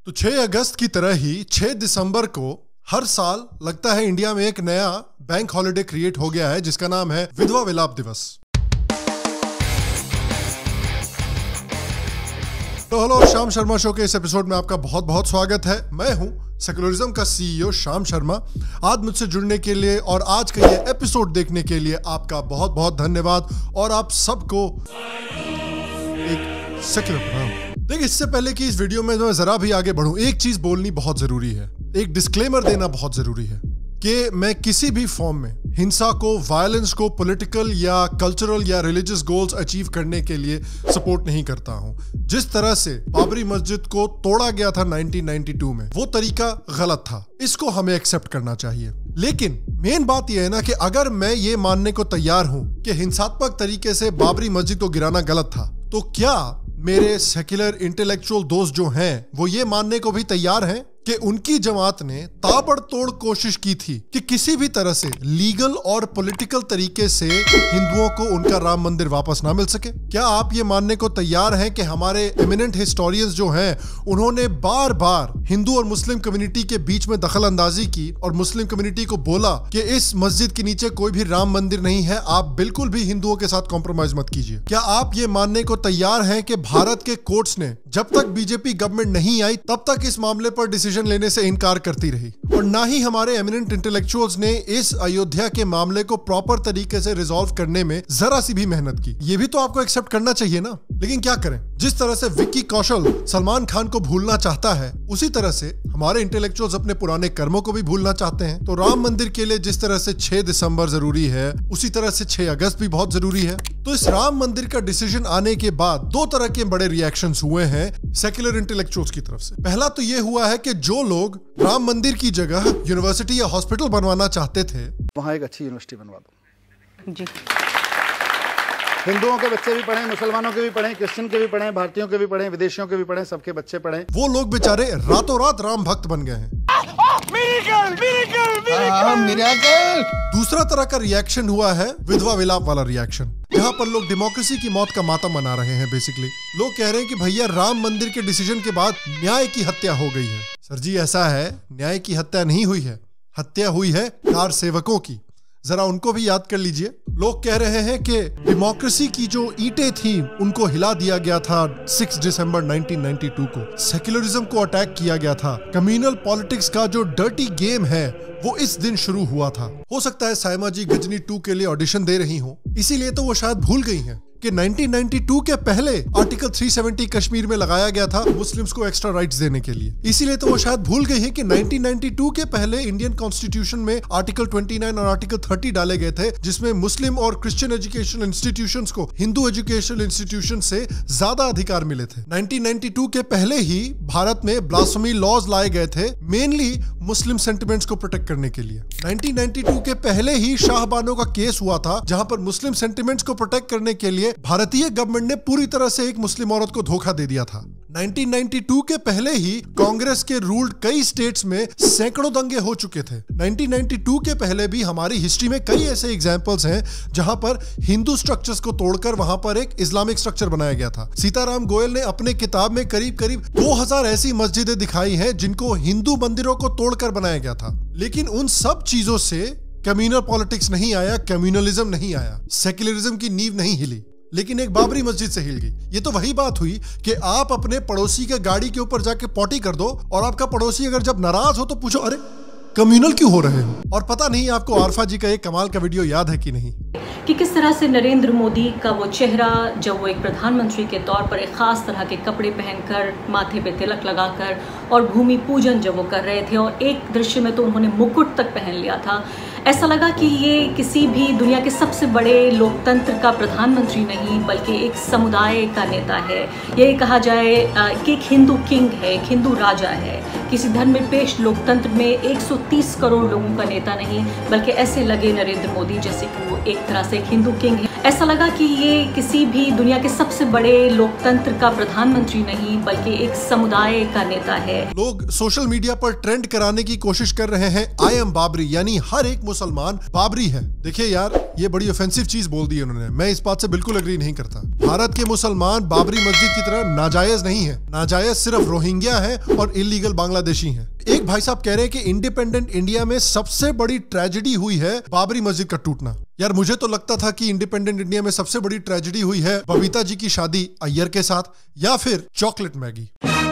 तो 6 अगस्त की तरह ही 6 दिसंबर को हर साल लगता है इंडिया में एक नया बैंक हॉलिडे क्रिएट हो गया है जिसका नाम है विधवा विलाप दिवस। तो हेलो, श्याम शर्मा शो के इस एपिसोड में आपका बहुत बहुत स्वागत है। मैं हूं सेक्युलरिज्म का सीईओ श्याम शर्मा। आज मुझसे जुड़ने के लिए और आज का ये एपिसोड देखने के लिए आपका बहुत बहुत धन्यवाद और आप सबको एक सेक्युलर प्रणाम। देखिए, इससे पहले कि इस वीडियो में मैं जरा भी आगे बढ़ूं, एक चीज बोलनी बहुत जरूरी है, एक डिस्क्लेमर देना बहुत जरूरी है कि मैं किसी भी फॉर्म में हिंसा को, वायलेंस को पॉलिटिकल या कल्चरल या रिलीजियस गोल्स अचीव करने के लिए सपोर्ट नहीं करता हूं। जिस तरह से बाबरी मस्जिद को तोड़ा गया था 1992 में, वो तरीका गलत था, इसको हमें एक्सेप्ट करना चाहिए। लेकिन मेन बात यह है ना कि अगर मैं ये मानने को तैयार हूं कि हिंसात्मक तरीके से बाबरी मस्जिद को गिराना गलत था, तो क्या मेरे सेक्युलर इंटेलेक्चुअल दोस्त जो हैं वो ये मानने को भी तैयार हैं कि उनकी जमात ने ताबड़तोड़ कोशिश की थी कि किसी भी तरह से लीगल और पॉलिटिकल तरीके से हिंदुओं को उनका राम मंदिर वापस ना मिल सके? क्या आप ये मानने को तैयार हैं कि हमारे एमिनेंट हिस्टोरियंस जो हैं उन्होंने बार बार हिंदू और मुस्लिम कम्युनिटी के बीच में दखल अंदाजी की और मुस्लिम कम्युनिटी को बोला कि इस मस्जिद के नीचे कोई भी राम मंदिर नहीं है, आप बिल्कुल भी हिंदुओं के साथ कॉम्प्रोमाइज मत कीजिए? क्या आप ये मानने को तैयार हैं कि भारत के कोर्ट्स ने जब तक बीजेपी गवर्नमेंट नहीं आई तब तक इस मामले पर डिसीजन लेने से इनकार करती रही और ना ही हमारे एमिनेंट इंटेलेक्चुअल्स ने इस अयोध्या के मामले को प्रॉपर तरीके से रिजॉल्व करने में जरा सी भी मेहनत की? ये भी तो आपको एक्सेप्ट करना चाहिए ना। लेकिन क्या करें, जिस तरह से विक्की कौशल सलमान खान को भूलना चाहता है, उसी तरह से हमारे इंटेलेक्चुअल्स अपने पुराने कर्मों को भी भूलना चाहते हैं। तो राम मंदिर के लिए जिस तरह से 6 दिसंबर जरूरी है, उसी तरह से 6 अगस्त भी बहुत जरूरी है। तो इस राम मंदिर का डिसीजन आने के बाद 2 तरह के बड़े रिएक्शंस हुए हैं सेक्युलर इंटेलेक्चुअल्स की तरफ से। पहला तो ये हुआ है कि जो लोग राम मंदिर की जगह यूनिवर्सिटी या हॉस्पिटल बनवाना चाहते थे, वहां एक अच्छी यूनिवर्सिटी बनवा दो जी। हिंदुओं के बच्चे भी पढ़ें, मुसलमानों के भी पढ़ें, क्रिश्चियन के भी पढ़ें, भारतीयों के भी पढ़ें, विदेशियों के भी पढ़ें, सबके बच्चे पढ़ें। वो लोग बेचारे रातों रात राम भक्त बन गए हैं। दूसरा तरह का रिएक्शन हुआ है विधवा विलाप वाला रिएक्शन। यहाँ पर लोग डेमोक्रेसी की मौत का मातम मना रहे हैं। बेसिकली लोग कह रहे हैं कि भैया राम मंदिर के डिसीजन के बाद न्याय की हत्या हो गई है। सर जी, ऐसा है, न्याय की हत्या नहीं हुई है, हत्या हुई है कार सेवकों की। जरा उनको भी याद कर लीजिए। लोग कह रहे हैं कि डेमोक्रेसी की जो ईंटें थी उनको हिला दिया गया था 6 दिसंबर 1992 को। सेक्युलरिज्म को अटैक किया गया था। कम्युनल पॉलिटिक्स का जो डर्टी गेम है वो इस दिन शुरू हुआ था। हो सकता है साइमा जी गजनी 2 के लिए ऑडिशन दे रही हो, इसीलिए तो वो शायद भूल गई हैं कि 1992 के पहले आर्टिकल 370 कश्मीर में लगाया गया था मुस्लिम्स को एक्स्ट्रा राइट्स देने के लिए। इसीलिए तो वो शायद भूल गई है कि 1992 के पहले इंडियन कॉन्स्टिट्यूशन में आर्टिकल 29 और आर्टिकल 30 डाले गए थे, जिसमें मुस्लिम और क्रिश्चियन एजुकेशनल इंस्टीट्यूशंस को हिंदू एजुकेशनल इंस्टीट्यूशन से ज्यादा अधिकार मिले थे। 1992 के पहले ही भारत में ब्लास्फेमी लॉज लाए गए थे, मेनली मुस्लिम सेंटिमेंट्स को प्रोटेक्ट करने के लिए। 1992 के पहले ही शाहबानो का केस हुआ था, जहां पर मुस्लिम सेंटिमेंट्स को प्रोटेक्ट करने के लिए भारतीय गवर्नमेंट ने पूरी तरह से एक मुस्लिम औरत को धोखा दे दिया था। 1992 के पहले ही कांग्रेस के रूल्ड कई स्टेट्स में सैकड़ों दंगे हो चुके थे। 1992 के पहले भी हमारी हिस्ट्री में कई ऐसे एग्जांपल्स हैं जहां पर हिंदू स्ट्रक्चर्स को तोड़कर वहां पर एक इस्लामिक स्ट्रक्चर बनाया गया था। सीताराम गोयल ने अपने किताब में करीब करीब 2000 ऐसी मस्जिदें दिखाई हैं जिनको हिंदू मंदिरों को तोड़कर बनाया गया था। लेकिन उन सब चीजों से कम्युनल पॉलिटिक्स नहीं आया, कम्युनलिज्म नहीं आया, सेक्युलरिज्म की नींव नहीं हिली। लेकिन एक बाबरी मस्जिद से हिल गई। ये तो वही बात हुई कि आप अपने पड़ोसी के गाड़ी के ऊपर जाके पॉटी कर दो और आपका पड़ोसी अगर जब नाराज हो तो पूछो, अरे कम्युनल क्यों हो रहे हो? और पता नहीं आपको आरफा जी का एक कमाल का वीडियो याद है कि नहीं, कि किस तरह से नरेंद्र मोदी का वो चेहरा जब वो एक प्रधानमंत्री के तौर पर एक खास तरह के कपड़े पहनकर, माथे पे तिलक लगाकर और भूमि पूजन जब वो कर रहे थे, और एक दृश्य में तो उन्होंने मुकुट तक पहन लिया था। ऐसा लगा कि ये किसी भी दुनिया के सबसे बड़े लोकतंत्र का प्रधानमंत्री नहीं बल्कि एक समुदाय का नेता है। ये कहा जाए कि एक हिंदू किंग है, एक हिंदू राजा है। किसी धर्मनिरपेक्ष लोकतंत्र में 130 करोड़ लोगों का नेता नहीं, बल्कि ऐसे लगे नरेंद्र मोदी जैसे कि वो एक तरह से एक हिंदू किंग है। ऐसा लगा कि ये किसी भी दुनिया के सबसे बड़े लोकतंत्र का प्रधानमंत्री नहीं बल्कि एक समुदाय का नेता है। लोग सोशल मीडिया पर ट्रेंड कराने की कोशिश कर रहे हैं आई एम बाबरी, यानी हर एक मुसलमान बाबरी है। देखिए यार, ये बड़ी ऑफेंसिव चीज बोल दी उन्होंने, मैं इस बात से बिल्कुल एग्री नहीं करता। भारत के मुसलमान बाबरी मस्जिद की तरह नाजायज नहीं है। नाजायज सिर्फ रोहिंग्या है और इलीगल बांग्लादेशी है। एक भाई साहब कह रहे हैं कि इंडिपेंडेंट इंडिया में सबसे बड़ी ट्रेजेडी हुई है बाबरी मस्जिद का टूटना। यार मुझे तो लगता था कि इंडिपेंडेंट इंडिया में सबसे बड़ी ट्रेजेडी हुई है बबीता जी की शादी अय्यर के साथ या फिर चॉकलेट मैगी।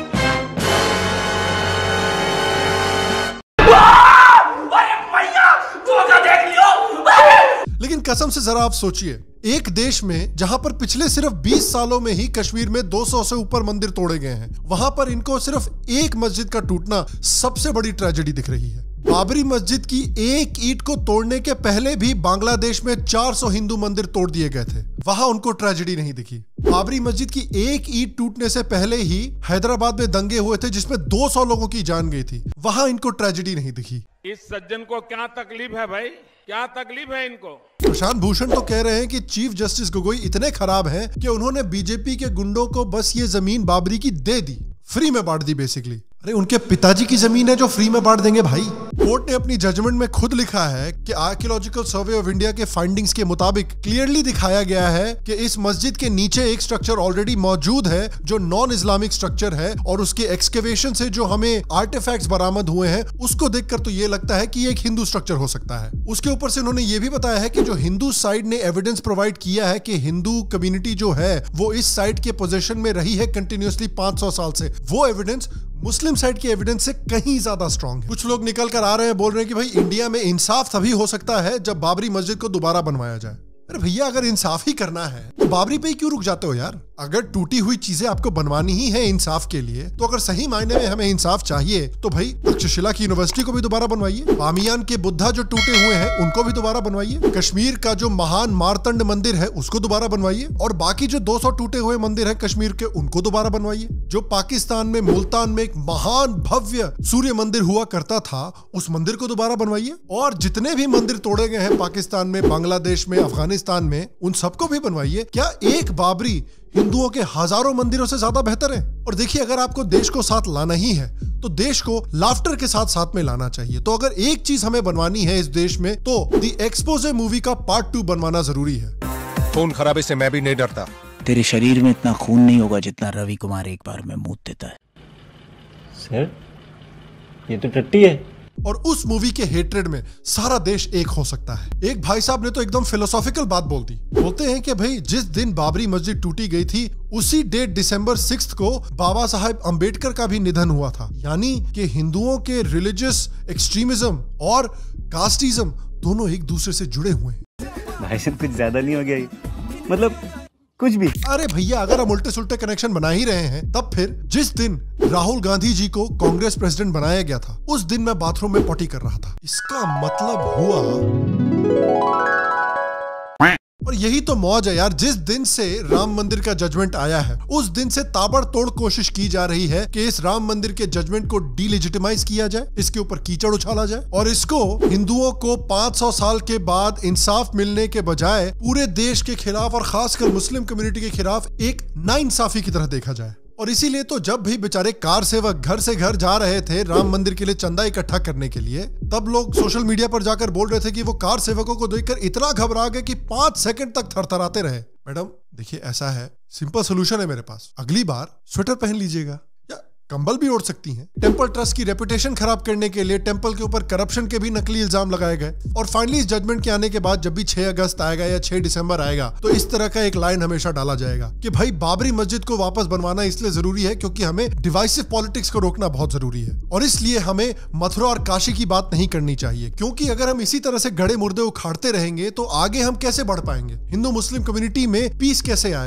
लेकिन कसम से जरा आप सोचिए, एक देश में जहां पर पिछले सिर्फ 20 सालों में ही कश्मीर में 200 से ऊपर मंदिर तोड़े गए हैं, वहां पर इनको सिर्फ एक मस्जिद का टूटना सबसे बड़ी ट्रेजेडी दिख रही है। बाबरी मस्जिद की एक ईंट को तोड़ने के पहले भी बांग्लादेश में 400 हिंदू मंदिर तोड़ दिए गए थे, वहां उनको ट्रेजेडी नहीं दिखी। बाबरी मस्जिद की एक ईंट टूटने से पहले ही हैदराबाद में दंगे हुए थे जिसमें 200 लोगों की जान गई थी, वहां इनको ट्रेजेडी नहीं दिखी। इस सज्जन को क्या तकलीफ है भाई, क्या तकलीफ है इनको? प्रशांत भूषण तो कह रहे हैं कि चीफ जस्टिस गोगोई इतने खराब हैं कि उन्होंने बीजेपी के गुंडों को बस ये जमीन बाबरी की दे दी, फ्री में बांट दी बेसिकली। अरे उनके पिताजी की जमीन है जो फ्री में बांट देंगे भाई। कोर्ट ने अपनी जजमेंट में खुद लिखा है कि आर्कियोलॉजिकल सर्वे ऑफ इंडिया के फाइंडिंग्स के मुताबिक क्लियरली दिखाया गया है कि इस मस्जिद के नीचे एक स्ट्रक्चर ऑलरेडी मौजूद है जो नॉन इस्लामिक स्ट्रक्चर है, और उसके एक्सकेवेशन से जो हमें आर्टिफैक्ट्स बरामद हुए हैं उसको देखकर तो ये लगता है कि ये एक हिंदू स्ट्रक्चर हो सकता है। उसके ऊपर से उन्होंने ये भी बताया है कि जो हिंदू साइड ने एविडेंस प्रोवाइड किया है कि हिंदू कम्युनिटी जो है वो इस साइट के पोजीशन में रही है कंटिन्यूअसली 500 साल से, वो एविडेंस मुस्लिम साइड के एविडेंस से कहीं ज्यादा स्ट्रांग है। कुछ लोग निकल कर आ रहे हैं, बोल रहे हैं कि भाई इंडिया में इंसाफ तभी हो सकता है जब बाबरी मस्जिद को दोबारा बनवाया जाए। अरे भैया, अगर इंसाफ ही करना है तो बाबरी पे ही क्यों रुक जाते हो यार? अगर टूटी हुई चीजें आपको बनवानी ही है इंसाफ के लिए, तो अगर सही मायने में हमें इंसाफ चाहिए तो भाई तक्षशिला की यूनिवर्सिटी को भी दोबारा बनवाइए, बामियान के बुद्धा जो टूटे हुए हैं उनको भी दोबारा बनवाइए, कश्मीर का जो महान मारतंड मंदिर है उसको दोबारा बनवाइए, और बाकी जो 200 टूटे हुए मंदिर है कश्मीर के उनको दोबारा बनवाइए। जो पाकिस्तान में मुल्तान में एक महान भव्य सूर्य मंदिर हुआ करता था उस मंदिर को दोबारा बनवाइए, और जितने भी मंदिर तोड़े गए हैं पाकिस्तान में, बांग्लादेश में, अफगानिस्तान में, उन सबको भी बनवाइए। क्या एक बाबरी हिंदुओं के हजारों मंदिरों से ज्यादा बेहतर है? और देखिए, अगर आपको देश को साथ लाना ही है तो देश को लाफ्टर के साथ साथ में लाना चाहिए। तो अगर एक चीज हमें बनवानी है इस देश में तो द एक्सपोजे मूवी का पार्ट 2 बनवाना जरूरी है। खून खराबे से मैं भी नहीं डरता। तेरे शरीर में इतना खून नहीं होगा जितना रवि कुमार एक बार में मूत देता है। सर, ये तो टट्टी है। और उस मूवी के हेट्रेड में सारा देश एक हो सकता है। एक भाई साहब ने तो एकदम फिलोसॉफिकल बात बोल दी। बोलते हैं कि भाई जिस दिन बाबरी मस्जिद टूटी गई थी उसी डेट दिसंबर 6 को बाबा साहेब अंबेडकर का भी निधन हुआ था। यानी कि हिंदुओं के रिलीजियस एक्सट्रीमिज्म और कास्टिज्म दोनों एक दूसरे से जुड़े हुए हैं। भाई साहब, कुछ ज्यादा नहीं हो गया ये? मतलब कुछ भी। अरे भैया, अगर हम उल्टे सुल्टे कनेक्शन बना ही रहे हैं तब फिर जिस दिन राहुल गांधी जी को कांग्रेस प्रेसिडेंट बनाया गया था उस दिन मैं बाथरूम में पॉटी कर रहा था। इसका मतलब हुआ, और यही तो मौज है यार, जिस दिन से राम मंदिर का जजमेंट आया है उस दिन से ताबड़तोड़ कोशिश की जा रही है कि इस राम मंदिर के जजमेंट को डीलेजिटिमाइज किया जाए, इसके ऊपर कीचड़ उछाला जाए, और इसको हिंदुओं को 500 साल के बाद इंसाफ मिलने के बजाय पूरे देश के खिलाफ और खासकर मुस्लिम कम्युनिटी के खिलाफ एक नाइंसाफी की तरह देखा जाए। और इसीलिए तो जब भी बेचारे कार सेवक घर से घर जा रहे थे राम मंदिर के लिए चंदा इकट्ठा करने के लिए, तब लोग सोशल मीडिया पर जाकर बोल रहे थे कि वो कार सेवकों को देखकर इतना घबरा गए कि 5 सेकंड तक थरथराते रहे। मैडम देखिए, ऐसा है, सिंपल सोल्यूशन है मेरे पास, अगली बार स्वेटर पहन लीजिएगा या कंबल भी ओढ़ सकती हैं। टेंपल ट्रस्ट की रेपुटेशन खराब करने के लिए टेंपल के ऊपर करप्शन के भी नकली इल्जाम लगाए गए, और फाइनली इस जजमेंट के आने के बाद जब भी 6 अगस्त आएगा या 6 दिसंबर आएगा तो इस तरह का एक लाइन हमेशा डाला जाएगा कि भाई बाबरी मस्जिद को वापस बनवाना इसलिए जरूरी है क्योंकि हमें डिवाइसिव पॉलिटिक्स को रोकना बहुत जरूरी है, और इसलिए हमें मथुरा और काशी की बात नहीं करनी चाहिए, क्योंकि अगर हम इसी तरह से गड़े मुर्दे उखाड़ते रहेंगे तो आगे हम कैसे बढ़ पाएंगे, हिंदू मुस्लिम कम्युनिटी में पीस कैसे आएगा।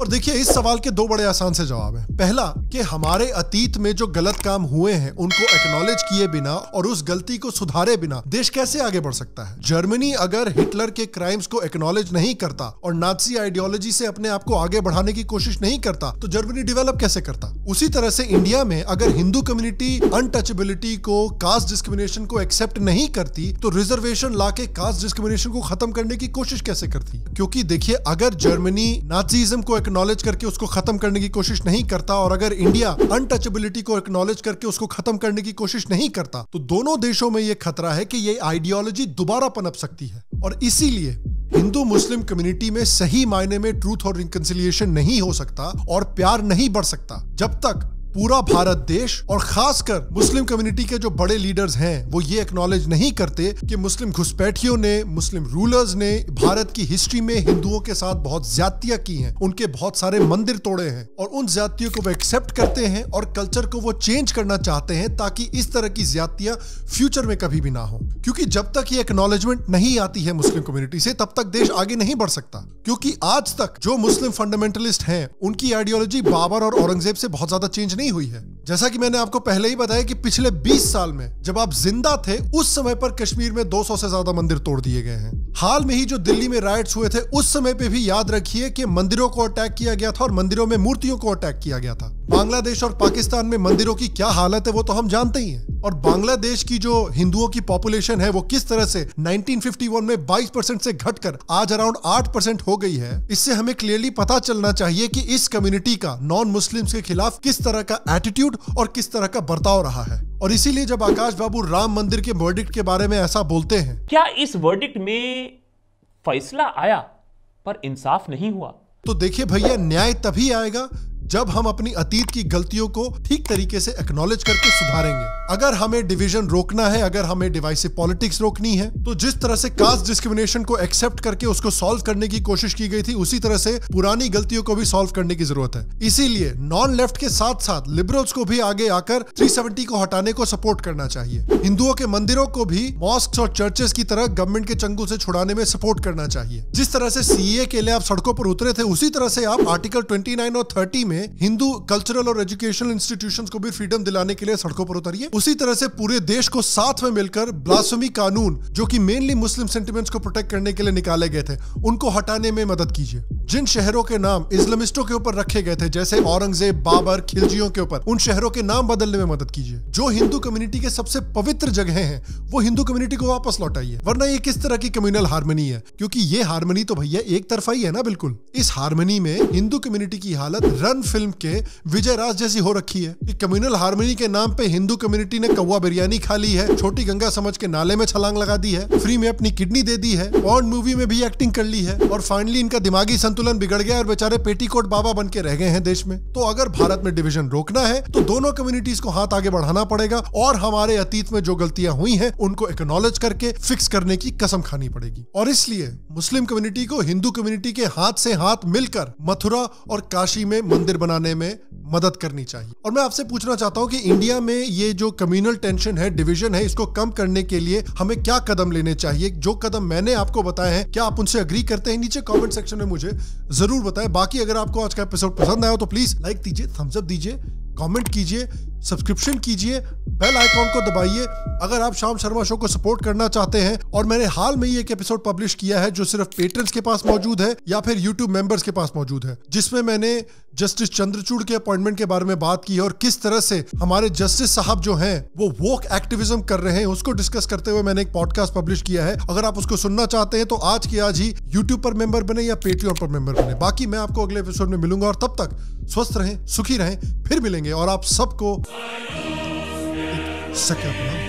और देखिए, इस सवाल के दो बड़े आसान से जवाब हैं। पहला कि हमारे अतीत में जो गलत काम हुए हैं उनको एक्नॉलेज किए बिना और उस गलती को सुधारे बिना देश कैसे आगे बढ़ सकता है। जर्मनी अगर हिटलर के क्राइम्स को एक्नॉलेज नहीं करता और नाजी आइडियोलॉजी से अपने आप को आगे बढ़ाने की कोशिश नहीं करता तो जर्मनी डेवलप कैसे करता। उसी तरह से इंडिया में अगर हिंदू कम्युनिटी अनटचेबिलिटी को, कास्ट डिस्क्रिमिनेशन को एक्सेप्ट नहीं करती तो रिजर्वेशन लाके कास्ट डिस्क्रिमिनेशन को खत्म करने की कोशिश कैसे करती। क्योंकि देखिए, अगर जर्मनी नाजीज्म को एक्नॉलेज करके उसको खत्म करने की कोशिश नहीं करता और अगर इंडिया अनटचेबिलिटी को एक्नॉलेज करके उसको खत्म करने की कोशिश नहीं करता तो दोनों देशों में यह खतरा है कि ये आइडियोलॉजी दोबारा पनप सकती है। और इसीलिए हिंदू मुस्लिम कम्युनिटी में सही मायने में ट्रूथ और रिकंसिलिएशन नहीं हो सकता और प्यार नहीं बढ़ सकता जब तक पूरा भारत देश और खासकर मुस्लिम कम्युनिटी के जो बड़े लीडर्स हैं वो ये एक्नॉलेज नहीं करते कि मुस्लिम घुसपैठियों ने, मुस्लिम रूलर्स ने भारत की हिस्ट्री में हिंदुओं के साथ बहुत ज्यादतियां की हैं, उनके बहुत सारे मंदिर तोड़े हैं और उन ज्यादतियों को वो एक्सेप्ट करते हैं और कल्चर को वो चेंज करना चाहते हैं ताकि इस तरह की ज्यादतियां फ्यूचर में कभी भी ना हो। क्योंकि जब तक ये एक्नॉलेजमेंट नहीं आती है मुस्लिम कम्युनिटी से तब तक देश आगे नहीं बढ़ सकता। क्योंकि आज तक जो मुस्लिम फंडामेंटलिस्ट हैं उनकी आइडियोलॉजी बाबर और औरंगजेब से बहुत ज्यादा चेंज नहीं हुई है। जैसा कि मैंने आपको पहले ही बताया कि पिछले 20 साल में जब आप जिंदा थे उस समय पर कश्मीर में 200 से ज्यादा मंदिर तोड़ दिए गए हैं। हाल में ही जो दिल्ली में राइट्स हुए थे उस समय पे भी याद रखिए कि मंदिरों को अटैक किया गया था और मंदिरों में मूर्तियों को अटैक किया गया था। बांग्लादेश और पाकिस्तान में मंदिरों की क्या हालत है वो तो हम जानते ही हैं। और बांग्लादेश की जो हिंदुओं की पॉपुलेशन है वो किस तरह से 1951 में 22% से घटकर आज अराउंड 8% हो गई है, इससे हमें क्लियरली पता चलना चाहिए कि इस कम्युनिटी का नॉन मुस्लिम्स के खिलाफ किस तरह का एटीट्यूड और किस तरह का बर्ताव रहा है। और इसीलिए जब आकाश बाबू राम मंदिर के वर्डिक्ट के बारे में ऐसा बोलते हैं, क्या इस वर्डिक्ट में फैसला आया पर इंसाफ नहीं हुआ? तो देखिए भैया, न्याय तभी आएगा जब हम अपनी अतीत की गलतियों को ठीक तरीके से एक्नॉलेज करके सुधारेंगे। अगर हमें डिवीजन रोकना है, अगर हमें डिवाइसिव पॉलिटिक्स रोकनी है, तो जिस तरह से कास्ट डिस्क्रिमिनेशन को एक्सेप्ट करके उसको सॉल्व करने की कोशिश की गई थी उसी तरह से पुरानी गलतियों को भी सॉल्व करने की जरूरत है। इसीलिए नॉन लेफ्ट के साथ साथ लिबरल्स को भी आगे आकर 370 को हटाने को सपोर्ट करना चाहिए। हिंदुओं के मंदिरों को भी मॉस्क्स और चर्चेस की तरह गवर्नमेंट के चंगुल से छुड़ाने में सपोर्ट करना चाहिए। जिस तरह से सीए के लिए आप सड़कों पर उतरे थे उसी तरह से आप आर्टिकल 29 और 30 में हिंदू कल्चरल और एजुकेशनल इंस्टीट्यूशंस को भी फ्रीडम दिलाने के लिए सड़कों पर उतरिए। उसी तरह से पूरे देश को साथ में मिलकर ब्लास्फेमी कानून जो कि मेनली मुस्लिम सेंटिमेंट्स को प्रोटेक्ट करने के लिए निकाले गए थे उनको हटाने में मदद कीजिए। जिन शहरों के नाम इस्लामिस्टों के ऊपर रखे गए थे जैसे औरंगजेब, बाबर, खिलजियों के ऊपर, उन शहरों के नाम बदलने में मदद कीजिए। जो हिंदू कम्युनिटी के सबसे पवित्र जगह हैं वो हिंदू कम्युनिटी को वापस लौटाइए। वरना ये किस तरह की कम्युनल हार्मनी है? क्योंकि ये हार्मनी तो भैया एक तरफा ही है ना। बिल्कुल इस हार्मनी में हिंदू कम्युनिटी की हालत रन फिल्म के विजय राज जैसी हो रखी है कि कम्युनल हार्मनी के नाम पे हिंदू कम्युनिटी ने कौवा बिरयानी खा ली है, छोटी गंगा समझ के नाले में छलांग लगा दी है, फ्री में अपनी किडनी दे दी है, पॉर्न मूवी में भी एक्टिंग कर ली है और फाइनली इनका दिमागी संतुलन बिगड़ गया और बेचारे पेटीकोट बाबा बन के रह गए हैं देश में। तो अगर भारत में डिवीजन रोकना है तो दोनों कम्युनिटीज को हाथ आगे बढ़ाना पड़ेगा और हमारे अतीत में जो गलतियां हुई हैं उनको एक्नॉलेज करके फिक्स करने की कसम खानी पड़ेगी। और इसलिए मुस्लिम कम्युनिटी को हिंदू कम्युनिटी के हाथ से हाथ मिलकर मथुरा और काशी में मंदिर बनाने में मदद करनी चाहिए। और मैं आपसे पूछना चाहता हूं कि इंडिया में ये जो कम्युनल टेंशन है, डिवीजन है, इसको कम करने के लिए हमें क्या कदम लेने चाहिए? जो कदम मैंने आपको बताए हैं क्या आप उनसे एग्री करते हैं? नीचे कमेंट सेक्शन में मुझे जरूर बताएं। बाकी अगर आपको आज का एपिसोड पसंद आया तो प्लीज लाइक दीजिए, थम्स अप दीजिए, कमेंट कीजिए, सब्सक्रिप्शन कीजिए, बेल आइकॉन को दबाइए। अगर आप श्याम शर्मा शो को सपोर्ट करना चाहते हैं, और मैंने हाल में ही एक एपिसोड पब्लिश किया है जो सिर्फ पेट्रन्स के पास मौजूद है या फिर यूट्यूब मेंबर्स के पास मौजूद है, जिसमें मैंने जस्टिस चंद्रचूड़ के अपॉइंटमेंट के बारे में बात की है और किस तरह से हमारे जस्टिस साहब जो हैं वो वोक एक्टिविज्म कर रहे हैं उसको डिस्कस करते हुए मैंने एक पॉडकास्ट पब्लिश किया है। अगर आप उसको सुनना चाहते हैं तो आज के आज ही यूट्यूब पर मेंबर बने या पेट्रियन पर मेंबर बने। बाकी मैं आपको अगले एपिसोड में मिलूंगा और तब तक स्वस्थ रहें, सुखी रहें, फिर मिलेंगे और आप सबको सके अपना